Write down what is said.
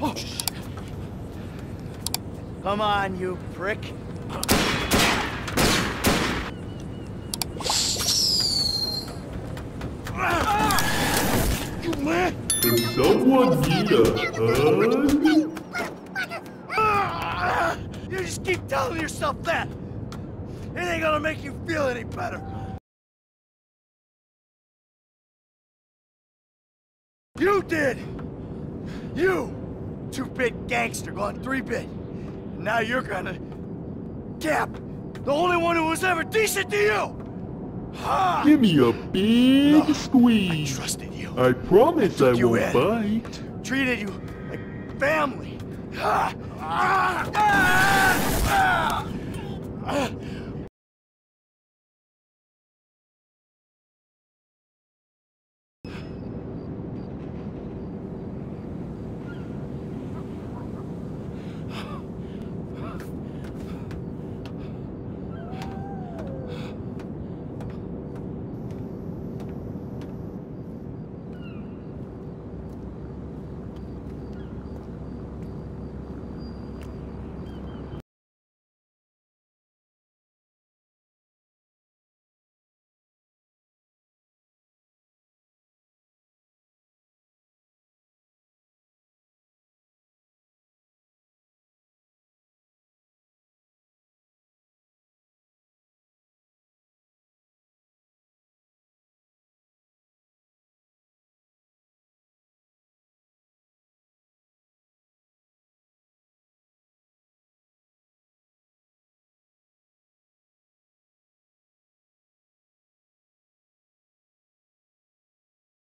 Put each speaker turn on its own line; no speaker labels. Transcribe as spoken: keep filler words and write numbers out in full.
Oh, shit. Come on, you prick. You man!
Does someone need a hug?
You just keep telling yourself that. It ain't gonna make you feel any better. You did! You! Two-bit gangster going three-bit. Now you're gonna... Cap! The only one who was ever decent to you! Ha!
Give me a big
No,
squeeze.
I trusted you.
I promise I,
I you
won't
in.
bite.
Treated you like family. Ah! Ah! Ah! Ah!